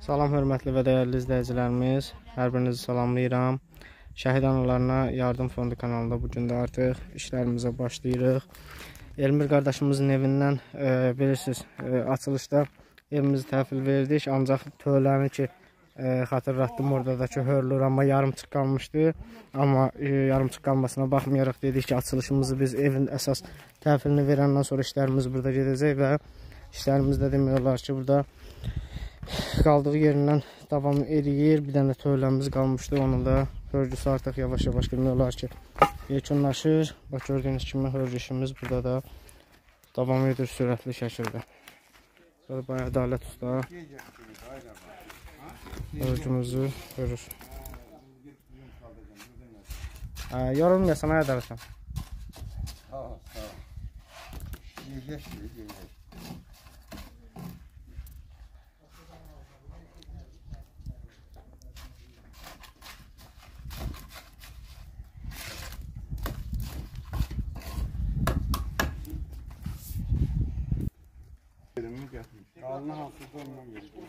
Salam, hörmətli və dəyərli izləyicilərimiz, hər birinizi salamlayıram. Şəhid Analarına Yardım Fondu kanalında bugün də artıq işlərimizə başlayırıq. Elmir qardaşımızın evindən bilirsiniz, açılışda evimizi təhvil verdik. Ancaq tövləni ki, xatırlatdım oradakı hörlür, amma yarımçıq qalmışdı. Amma yarımçıq qalmasına baxmayaraq dedik ki, açılışımızı biz evin əsas təhvilini verəndən sonra işlərimiz burada gedəcək və işlərimiz də demək olar ki, burada qaldığı yerindən davam edir. Bir dənə tövləmiz qalmışdı. Onun da hörgüsü artıq yavaş-yavaş demək olar ki, yekunlaşır. Bax, gördüyünüz kimi hörgüsümüz burada da davam edir sürətli şəkildə. Burada bayağı Ədalət usta hörgümüzü görür. Yorulmayasan, Ədalətəm. Sağ ol. Kalına hafızda ondan gerekiyor.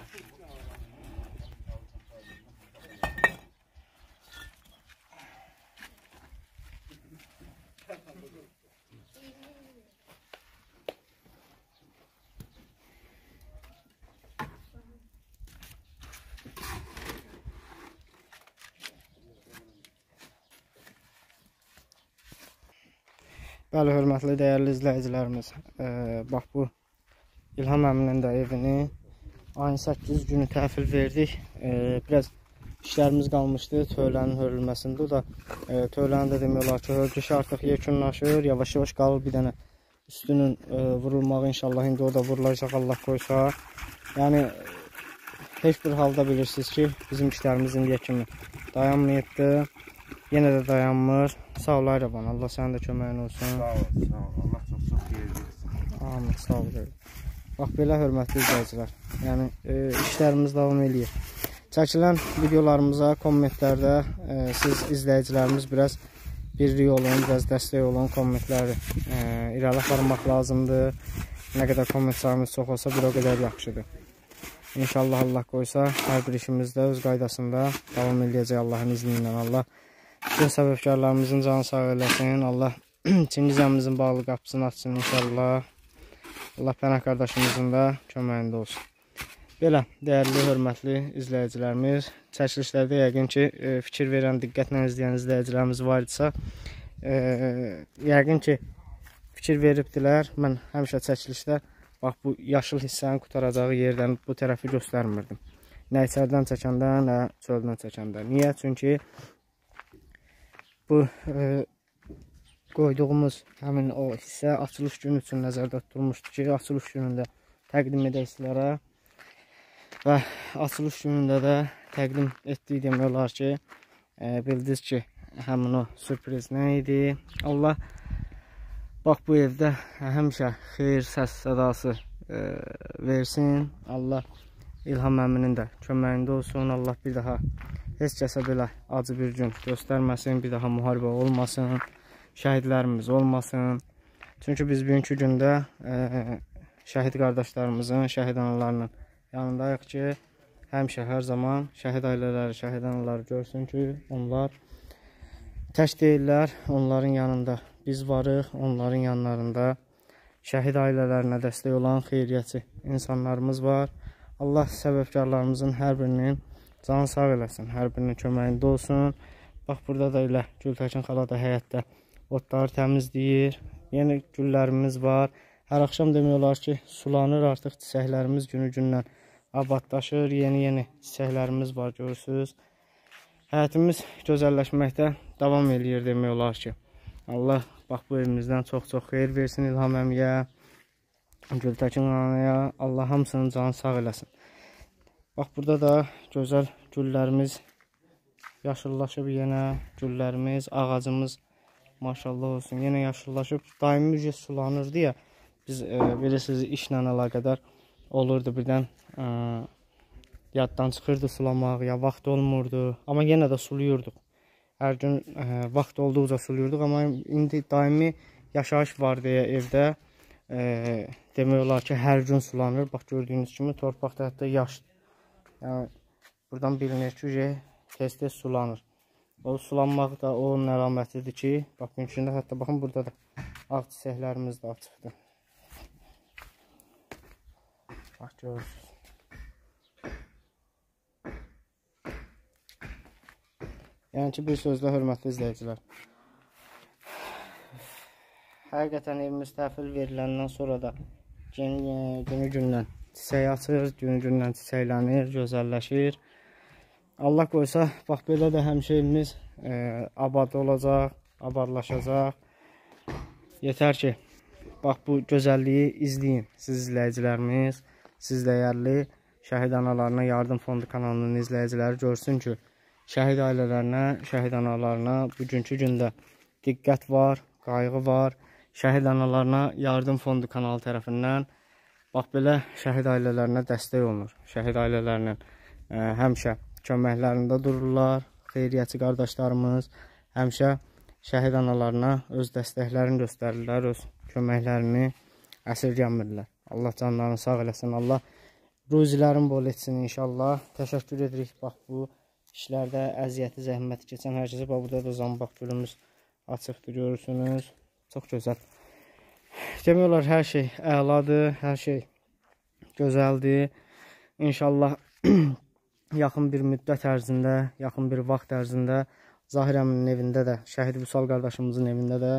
Bəli, hörmətli dəyərli izləyicilərimiz, bax bu İlham əminin də evini ayın 8 günü təhvil verdik. Biraz işlərimiz qalmışdı tövlənin hörülməsində. O da tövlənin də demək olar ki, hörgüsü artıq yekunlaşır. Yavaş-yavaş qalır bir dənə üstünün vurulmağı, inşallah indi o da vurulacaq, Allah qoysa. Yəni heç bir halda bilirsiniz ki, bizim işlərimiz indiyə kimi dayanmayıbdı. Yenə də dayanmır. Sağ ol Ayraban, Allah sənin də köməyin olsun. Sağ ol. Allah çox xeyir versin. Amin, sağ ol. Bax, belə hörmətli izləyicilər, yəni işlərimiz davam edir. Çəkilən videolarımıza kommentlərdə siz izləyicilərimiz biraz birlik olun, biraz dəstək olun, kommentləri irəli aparmaq lazımdır. Nə qədər komment sayımız çox olsa bir o qədər yaxşıdır. İnşallah Allah qoysa, hər bir işimizdə öz qaydasında davam edəcək Allahın izni ilə. Allah bütün səbəbkarlarımızın canı sağ eləsin. Allah Çingizəmimizin bağlı qapısını açsın inşallah. Allah Pənah qardaşımızın da köməyində olsun. Belə, dəyərli, hörmətli izləyicilərimiz, çəkilişlərdə yəqin ki, fikir verən, diqqətlə izləyən izləyicilərimiz var idisə, yəqin ki, fikir veribdilər. Mən həmişə çəkilişdə, bax, bu yaşıl hissənin qutaracağı yerdən bu tərəfi göstərmirdim. Nə içərdən çəkəndə, nə çöldən çəkəndə. Niyə? Çünki bu qoyduğumuz həmin o hissə açılış günü üçün nəzərdə tutulmuşdu ki, açılış günündə təqdim edək sizlərə və açılış günündə də təqdim etdik demək olar ki, bildiniz ki, həmin o sürpriz nə idi? Allah, bax, bu evdə həmişə xeyir səs sədası versin. Allah İlham əminin də köməyində olsun. Allah bir daha heç kəsə belə acı bir gün göstərməsin, bir daha müharibə olmasın, şəhidlərimiz olmasın. Çünki biz bugünkü gündə şəhid qardaşlarımızın, şəhid analarının yanındayıq ki, həmişə, hər zaman şəhid ailələri, şəhid anaları görsün ki, onlar tək deyirlər, onların yanında biz varıq, onların yanlarında şəhid ailələrinə dəstək olan xeyriyyəçi insanlarımız var. Allah səbəbkarlarımızın hər birinin canı sağ eləsin, hər birinin köməyində olsun. Bax, burada da elə Gültəkin xala da həyətdə otları təmizləyir. Yeni güllərimiz var. Hər axşam demək olar ki, sulanır artıq, çiçəklərimiz günü-gündən abadlaşır. Yeni çiçəklərimiz var, görürsünüz. Həyətimiz gözəlləşməkdə davam edir demək olar ki. Allah, bax, bu evimizdən çox-çox xeyir versin İlham əmiyə, Gültəkin anaya. Allah hamısının canı sağ eləsin. Bax, burada da gözəl güllərimiz yaşıllaşıb, yenə güllərimiz, ağacımız maşallah olsun, yenə yaşıllaşıb. Daimi ücret sulanırdı ya, biz bilirsiniz, işlə əlaqədar olurdu, birdən yaddan çıxırdı sulamaq, ya vaxt olmurdu, amma yenə də suluyurduq. Hər gün vaxt olduqca suluyurduq, amma indi daimi yaşayış var deyə evdə demək olar ki, hər gün sulanır. Bax, gördüyünüz kimi torpaqda hətta Yəni buradan bilinir ki, tez-tez sulanır. O sulanmaq da onun əlamətidir ki, bax gün içində hətta baxın burada da ağ çiçəklərimiz də açıqdır. Bax görürsünüz. Yəni ki, bir sözlə hörmətli izləyicilər. Həqiqətən evimiz təhvil veriləndən sonra da günü-gündən çiçək açır, günü-gündən çiçəklənir, gözəlləşir. Allah qoysa, bax belə də həmişə evimiz abad olacaq, abadlaşacaq. Yetər ki, bax bu gözəlliyi izləyin siz izləyicilərimiz, siz dəyərli Şəhid Analarına Yardım Fondu kanalının izləyiciləri görsün ki, şəhid ailələrinə, şəhid analarına bugünkü gündə diqqət var, qayğı var. Şəhid Analarına Yardım Fondu kanalı tərəfindən bax belə şəhid ailələrinə dəstək olunur. Şəhid ailələrinin həmişə köməklərində dururlar. Xeyriyyəçi qardaşlarımız həmişə şəhid analarına öz dəstəklərini göstərirlər, öz köməklərini əsirgənmirlər. Allah canlarını sağ eləsin, Allah ruzilərini bol etsin inşallah. Təşəkkür edirik bax bu işlərdə əziyyəti, zəhməti keçən hər kəsə. Bax burada da zambaq gülümüz açıqdır, görürsünüz. Çox gözəl. Demək olar hər şey əladır, hər şey gözəldir. İnşallah yaxın bir müddət ərzində, yaxın bir vaxt ərzində Zahir əminin evində də, Şəhid Vüsal qardaşımızın evində də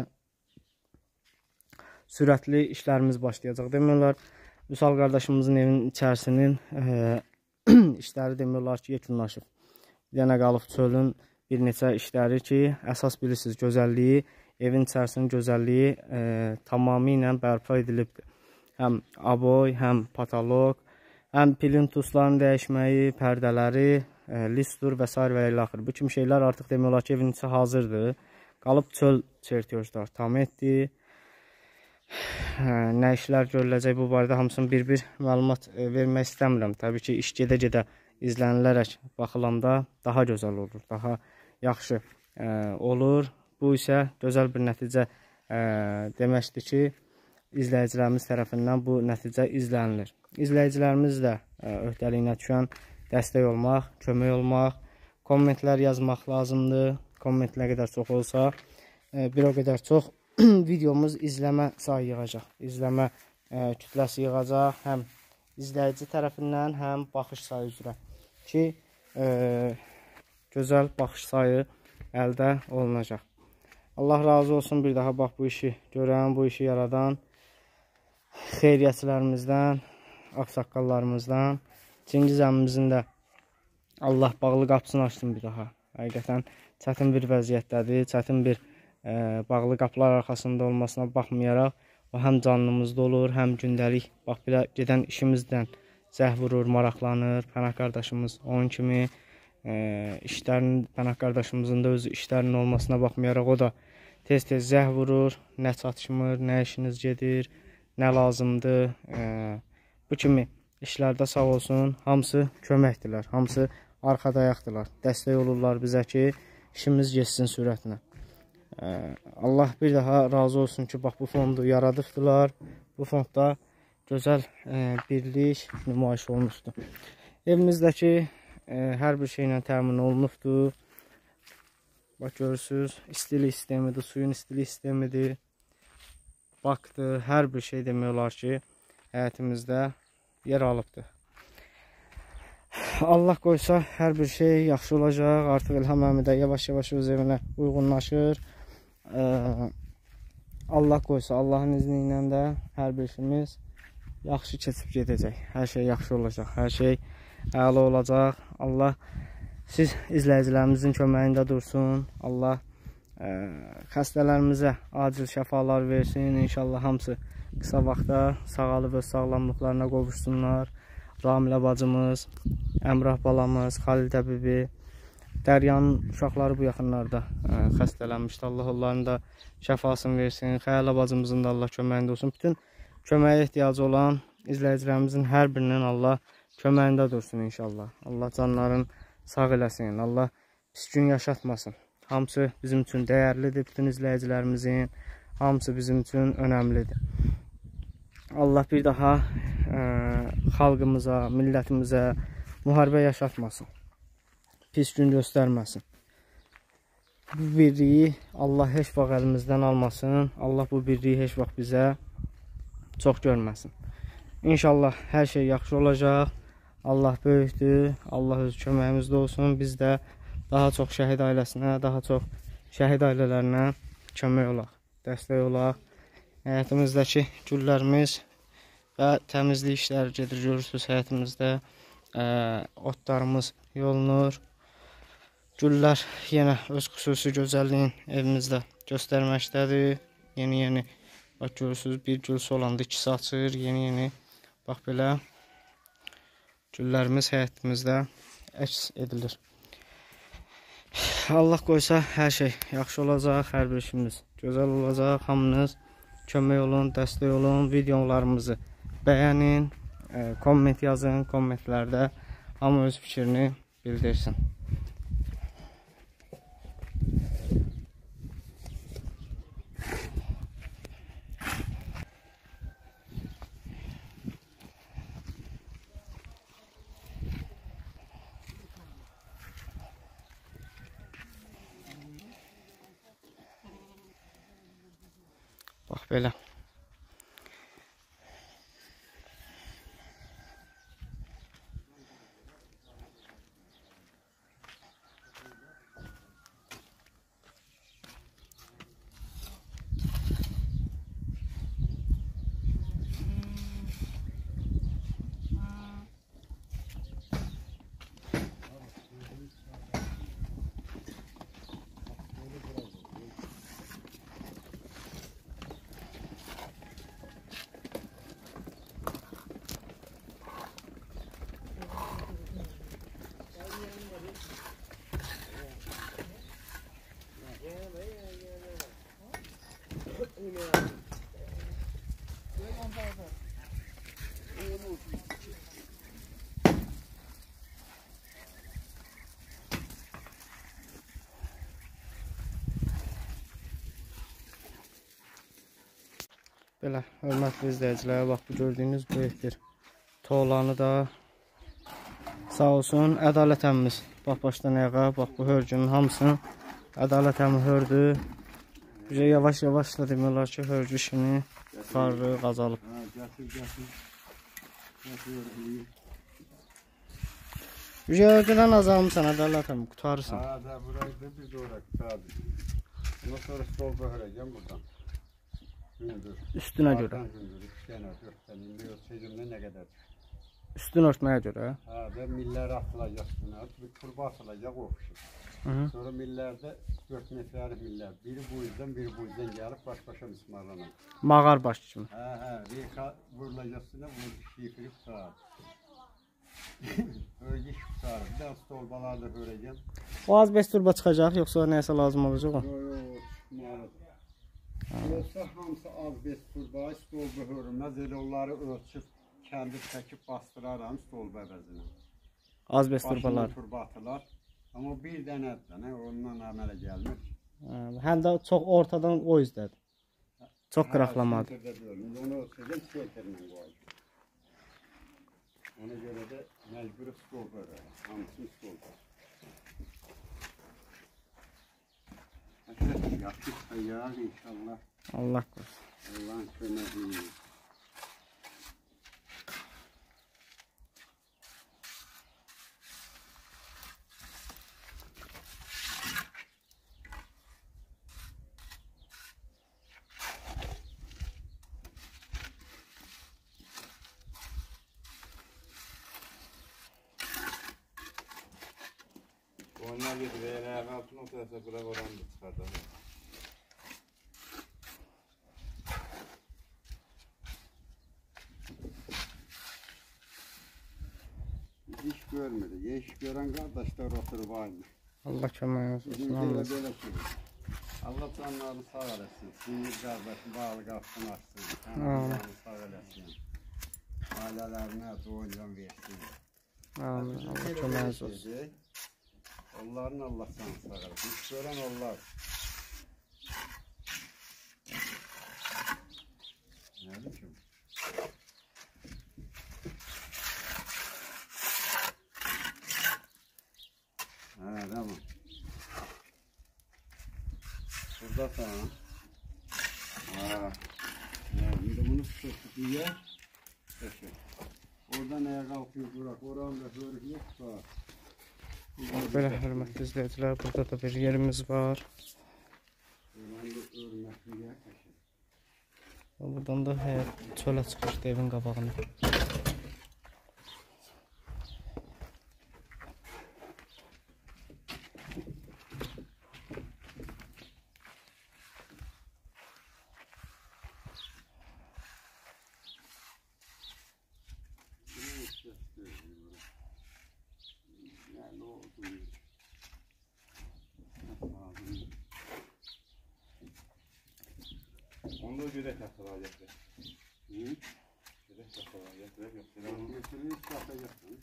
sürətli işlərimiz başlayacaq. Demək olar, Vüsal qardaşımızın evinin içərisinin işləri demək olar ki, yekunlaşıb. Bir dənə qalıb çölün bir neçə işləri ki, əsas bilirsiniz, gözəlliyi, evin içərisinin gözəlliyi tamamilə bərpa edilibdir. Həm aboy, həm patolog, həm plintusların dəyişməyi, pərdələri, listur və s. və ilə axır. Bu kimi şeylər artıq demək olar ki, evin içi hazırdır. Qalıb çöl çertyojlar tam etdi. Nə işlər görüləcək bu barədə hamısını bir-bir məlumat vermək istəmirəm. Təbii ki, iş gedə-gedə izlənilərək baxılanda daha gözəl olur, daha yaxşı olur. Bu isə gözəl bir nəticə deməkdir ki, izləyicilərimiz tərəfindən bu nəticə izlənilir. İzləyicilərimiz də öhdəliyinə düşən dəstək olmaq, kömək olmaq, kommentlər yazmaq lazımdır. Komment nə qədər çox olsa, bir o qədər çox videomuz izləmə sayı yığacaq. İzləmə kütləsi yığacaq, həm izləyici tərəfindən, həm baxış sayı üzrə ki, gözəl baxış sayı əldə olunacaq. Allah razı olsun bir daha bax bu işi görən, bu işi yaradan xeyriyyətçilərimizdən, ağsaqqallarımızdan, Çingiz əmimizin də Allah bağlı qapısını açsın bir daha. Həqiqətən çətin bir vəziyyətdədir, çətin bir bağlı qapılar arxasında olmasına baxmayaraq, o həm canlımızda olur, həm gündəlik, bax belə gedən işimizdən zəh vurur, maraqlanır. Pənah qardaşımız onun kimi Pənah qardaşımızın da öz işlərinin olmasına baxmayaraq, o da tez-tez zəh vurur, nə çatışmır, nə işiniz gedir, nə lazımdır. Bu kimi işlərdə sağ olsun, hamısı köməkdirlər, hamısı arxada ayaqdırlar, dəstək olurlar bizə ki, işimiz geçsin sürətlə. Allah bir daha razı olsun ki, bax bu fondu yaradıbdılar, bu fondda gözəl birlik nümayiş olmuşdur. Evimizdəki hər bir şeylə təmin olunubdur. Bax görürsünüz, istilik sistemidir, suyun istilik sistemidir, bakdır, hər bir şey demək olar ki, həyətimizdə yer alıbdır. Allah qoysa hər bir şey yaxşı olacaq. Artıq İlham əmi də yavaş-yavaş öz evinə uyğunlaşır. Allah qoysa, Allahın izni ilə də hər bir işimiz yaxşı keçib gedəcək. Hər şey yaxşı olacaq, hər şey əla olacaq. Allah siz izləyicilərimizin köməyində dursun. Allah xəstələrimizə acil şəfalar versin. İnşallah hamısı qısa vaxtda sağalıb öz sağlamlıqlarına qovuşsunlar. Ramilə bacımız, Əmrah balamız, Xalid əbibi, Dəryanın uşaqları bu yaxınlarda xəstələnmişdi. Allah onların da şəfasını versin. Xəyalə bacımızın da Allah köməyində olsun. Bütün köməyə ehtiyacı olan izləyicilərimizin hər birinin Allah köməyində dursun inşallah. Allah canlarını sağ eləsin. Allah pis gün yaşatmasın. Hamısı bizim üçün dəyərlidir. Bütün izləyicilərimizin hamısı bizim üçün önəmlidir. Allah bir daha xalqımıza, millətimizə müharibə yaşatmasın. Pis gün göstərməsin. Bu birliyi Allah heç vaxt əlimizdən almasın. Allah bu birliyi heç vaxt bizə çox görməsin. İnşallah hər şey yaxşı olacaq. Allah böyükdür. Allah öz köməyimizdə olsun. Biz də daha çox şəhid ailəsinə, daha çox şəhid ailələrinə kömək olaq, dəstək olaq. Həyatımızdakı güllərimiz və təmizlik işləri gedir. Görürsünüz, həyatımızda otlarımız yolunur. Güllər yenə öz xüsusi gözəlliyin evimizdə göstərməkdədir. Yeni bax görürsünüz, bir gül solanda ikisi açır, yeni bax belə güllərimiz həyatımızda əks edilir. Allah qoysa hər şey yaxşı olacaq, hər bir işimiz gözəl olacaq. Hamınız kömək olun, dəstək olun, videolarımızı bəyənin, komment yazın, kommentlərdə hamı öz fikrini bildirsin. Bax belə. Belə, hörmətli izləyicilər, bax bu gördüyünüz böyük bir toğlanı da sağ olsun Ədalət əmmimiz. Bax başdan ayağa, bax bu hörgünün hamısını Ədalət əmmi hördü. Yavaş-yavaş da demək olar ki, hörgü işini qurtardı, qazalıb. Hörgüdən azalmışsan Ədalət əmmi, qutarırsan. Burayı da biz də oraya qutardık. Ondan sonra stol böhərəcəm buradan. Üstünə görə. Üstün örtməyə görə. Hə, və millər atılacaq buna. Bir turba atılacaq ofşur. Sonra millərdə 4 metrəlik millər. Biri bu yüzdən, biri bu yüzdən gəlib baş-başa mismarlanan. Mağar baş kimi. Hə, reyka vurulacaqsına bu şifri qutar. Örgü iş qutar. Bir daha stolbaları da hörəcəm. O azbest turba çıxacaq, yoxsa nəyəsə lazım olacaq o? Yox, çıxmalıdır. Yoxsa hamısı azbest turba, stolba hörülməz. Elə onları ölçüb, kəndi çəkib bastıraram stolba əvəzinə. Azbest turbalar. Başını turba atılar. Amma bir dənədir, ondan əmələ gəlmir. Həm də çox ortadan o yüzdədir. Çox qıraqlamadır. Onu ölçəcəm, filtrlə qoyacaq. Ona görə də məcburi stolba verir. Hamısını stolba. Yaxşı sayaq inşallah. Allah qorusun. Allah'ın köməyi. Onlar bir verir, altın ortaya bırak oranı çıkartalım. İş görmedi. İş gören kardeşler oturup aynı. Allah köməyiniz olsun. Allah canlarını sağ eləsin. Sinir qardaşın bağlı qapsın açsın. Canlarını sağ eləsin. Ailələrinə doyuncan versin. Allah köməyiniz olsun. Onların Allah sana sağ eləsin. İş görən onlar. Nədir ki? Tamam. Burada sana. Şimdi bunu tutup diye. Peki. Oradan neye kalkıyor bırak. Oranın da hörük yoksa. Belə hörmətli izləyicilər, burada da bir yerimiz var. Buradan da çölə çıxışdı evin qabağına. Onda gödək taxtalar gətirək. Gödək taxtalar gətirək, yoxsa Götürüb satacaqsın.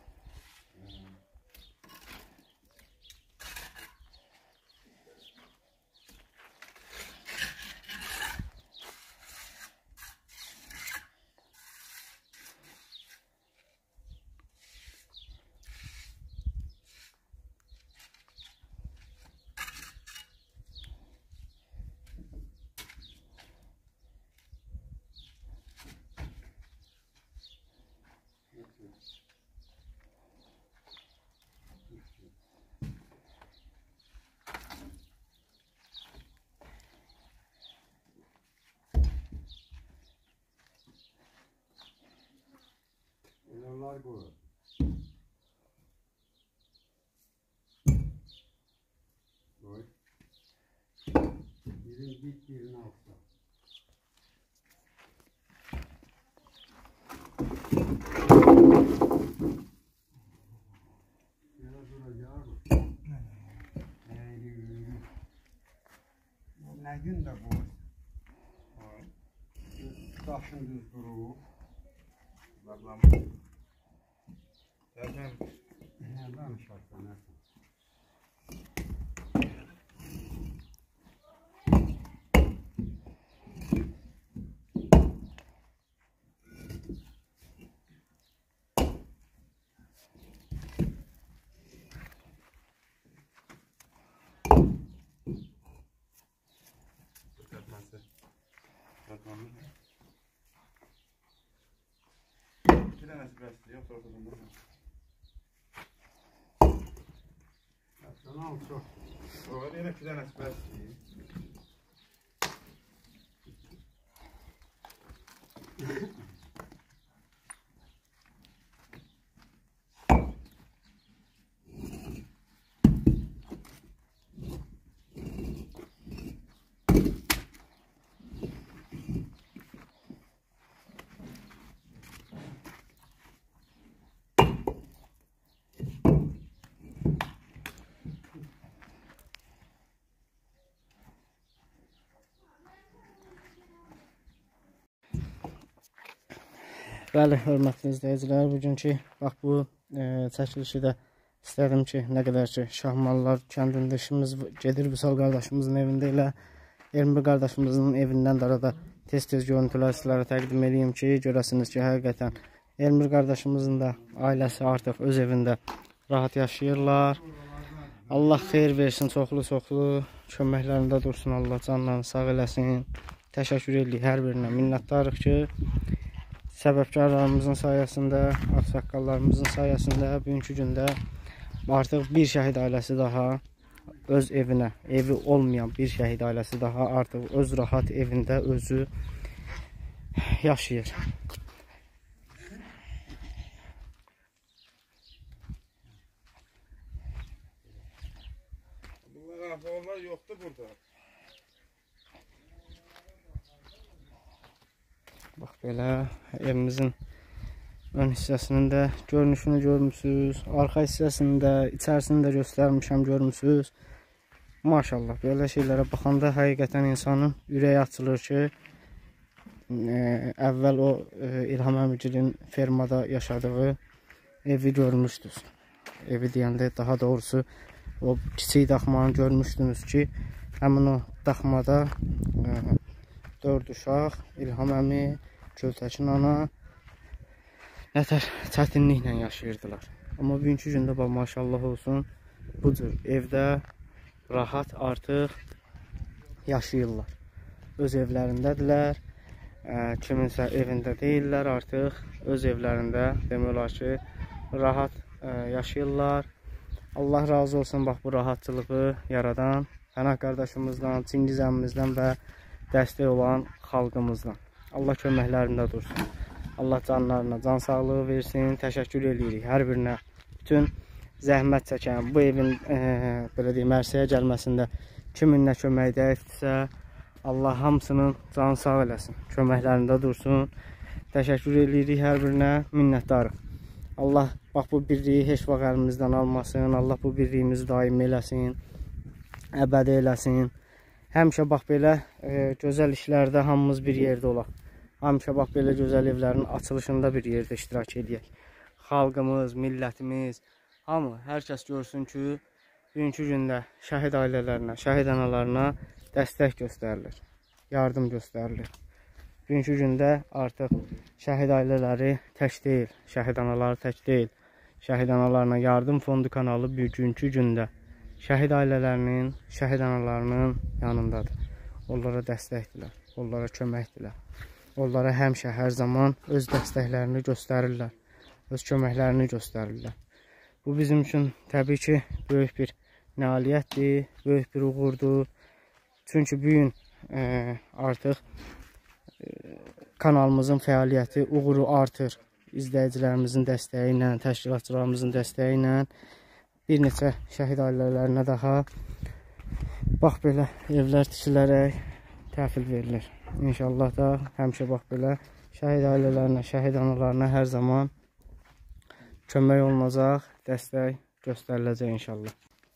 Onlar bu. Koy. Birini git, birini alsa. Yana duracak mı? Ne gün de bu? Taşın düz durur. Babam. Zaten Nereden şartlanır? İki tanesi besliyor, yoksa ortadan da. Tamam çok. Orada yine iki tanesi besliyor. Bəli, hörmətli izləyicilər, bugünkü bax bu çəkilişi də istədim ki, nə qədər ki Şahmallar kəndində işimiz gedir, Vüsal qardaşımızın evində ilə Elmir qardaşımızın evindən də arada tez-tez görüntülər sizlərə təqdim edeyim ki, görəsiniz ki, həqiqətən Elmir qardaşımızın da ailəsi artıq öz evində rahat yaşayırlar. Allah xeyir versin, çoxlu köməklərində dursun, Allah canlarını sağ eləsin. Təşəkkür edirik hər birinə, minnətdarıq ki, səbəbkarlarımızın sayəsində, ağsaqqallarımızın sayəsində bugünkü gündə artıq bir şəhid ailəsi daha öz evinə, evi olmayan bir şəhid ailəsi daha artıq öz rahat evində özü yaşayır. Bunlar ahvallar yoktu burada. Bax belə evimizin ön hissəsinin də görünüşünü görmüsünüz. Arxa hissəsini də, içərisini də göstərmişəm, görmüsünüz. Maşallah, belə şeylərə baxanda həqiqətən insanın ürəyi açılır ki, əvvəl o İlham Əmigilin fermada yaşadığı evi görmüşdünüz. Evi deyəndə daha doğrusu o kiçik daxmanı görmüşdünüz ki, həmin o daxmada 4 uşaq, İlham əmi, Gültəkin ana nətər çətinliklə yaşayırdılar. Amma bugünkü gündə bax maşallah olsun, bu cür evdə rahat artıq yaşayırlar. Öz evlərindədirlər. Kiminsə evində deyirlər artıq. Öz evlərində demək olar ki, rahat yaşayırlar. Allah razı olsun bax bu rahatçılığı yaradan Pənah qardaşımızdan, Çingiz əmmimizdən və dəstək olan xalqımızdan. Allah köməklərində dursun. Allah canlarına can sağlığı versin. Təşəkkür edirik hər birinə. Bütün zəhmət çəkən bu evin belə deyim, ərsəyə gəlməsində kimin nə kömək dəyibsə, Allah hamısının canı sağ eləsin. Köməklərində dursun. Təşəkkür edirik hər birinə. Minnətdarıq. Allah bax bu birliyi heç vaxt əlimizdən almasın. Allah bu birliyimizi daim eləsin. Əbədi eləsin. Həmişə bax belə gözəl işlərdə hamımız bir yerdə olaq. Həmişə bax belə gözəl evlərin açılışında bir yerdə iştirak edək. Xalqımız, millətimiz, hamı, hər kəs görsün ki, bugünkü gündə şəhid ailələrinə, şəhid analarına dəstək göstərilir, yardım göstərilir. Bugünkü gündə artıq şəhid ailələri tək deyil, şəhid anaları tək deyil. Şəhid analarına yardım fondu kanalı bugünkü gündə şəhid ailələrinin, şəhid analarının yanındadır. Onlara dəstəkdirlər, onlara köməkdirlər. Onlara həmişə, hər zaman öz dəstəklərini göstərirlər, öz köməklərini göstərirlər. Bu bizim üçün təbii ki, böyük bir nailiyyətdir, böyük bir uğurdur. Çünki bugün artıq kanalımızın fəaliyyəti, uğuru artır. İzləyicilərimizin dəstəyi ilə, təşkilatçılarımızın dəstəyi ilə bir neçə şəhid ailələrinə daha bax belə evlər tikilərək təhvil verilir. İnşallah da həmişə bax belə şəhid ailələrinə, şəhid analarına hər zaman kömək olunacaq, dəstək göstəriləcək inşallah.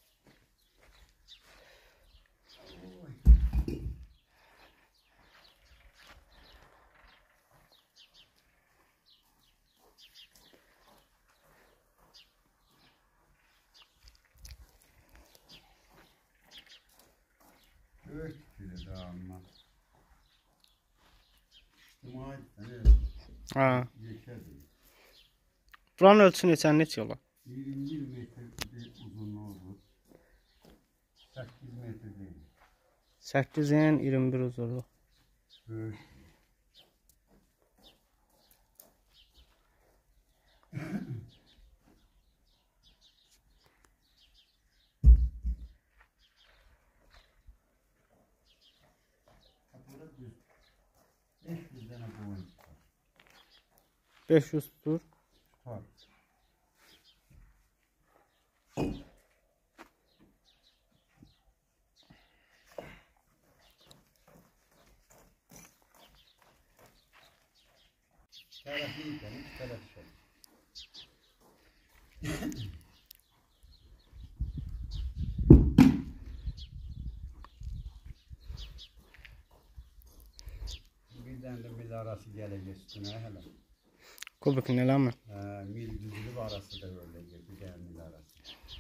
Böyük biri daha ama. İçtimai Ha. yeşerdir. Buranın ölçüsü neçə olar? 21 metre bir uzunluğu olur. 8 metre değil. 8-in 21 uzunluğu. Böyük. Burada düz 500 tane boyun tutar. 500 tutur. Tutar. Tarafı yıkanıp taraf şey. Birden de mil arası gelecek üstüne hele. Kubik eləmi? Mil düzülüp arası da öyle birden mil arası.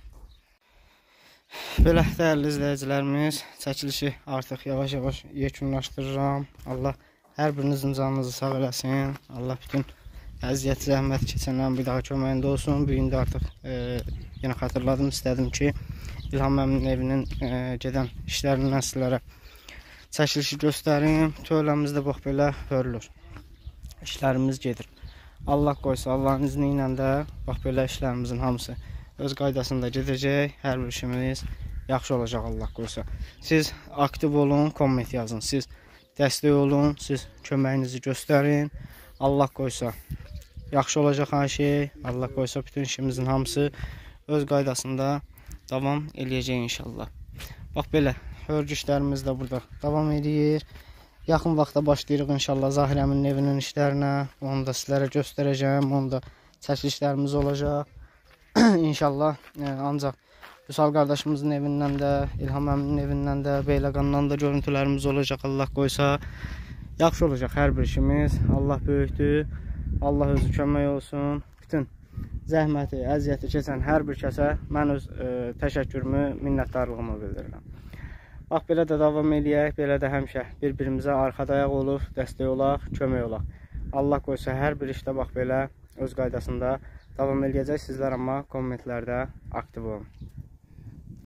Belə dəyərli izləyicilərimiz, çəkilişi artıq yavaş-yavaş yekunlaşdırıram. Allah hər birinizin canınızı sağ eləsin. Allah bütün əziyyət, zəhmət keçənlərin bir daha köməyində olsun. Bu gün də artıq yenə xatırladım, istədim ki, İlham əminin evinin gedən işlərindən sizlərə çəkilişi göstərim. Tövləmizdə bax belə hörülür. İşlərimiz gedir. Allah qoysa, Allahın izni ilə də bax belə işlərimizin hamısı öz qaydasında gedəcək. Hər bir işimiz yaxşı olacaq Allah qoysa. Siz aktiv olun, komment yazın. Siz dəstək olun, siz köməyinizi göstərin. Allah qoysa yaxşı olacaq hər şey. Allah qoysa bütün işimizin hamısı öz qaydasında davam eləyəcək inşallah. Bax belə, hörgü işlərimiz də burada davam edir. Yaxın vaxtda başlayırıq inşallah Zahir əminin evinin işlərinə. Onu da sizlərə göstərəcəm. Onu da çəkilişlərimiz olacaq. İnşallah ancaq Vüsal qardaşımızın evindən də, İlham əminin evindən də, Beyləqandan da görüntülərimiz olacaq. Allah qoysa yaxşı olacaq hər bir işimiz. Allah böyükdür. Allah özü kömək olsun. Bütün zəhməti, əziyyəti keçən hər bir kəsə mən öz təşəkkürümü, minnətdarlığımı bildirirəm. Bax belə də davam eləyək, belə də həmişə bir-birimizə arxadayaq olub, dəstək olaq, kömək olaq. Allah qoysa hər bir işdə bax belə öz qaydasında davam eləyəcək. Sizlər amma kommentlərdə aktiv olun.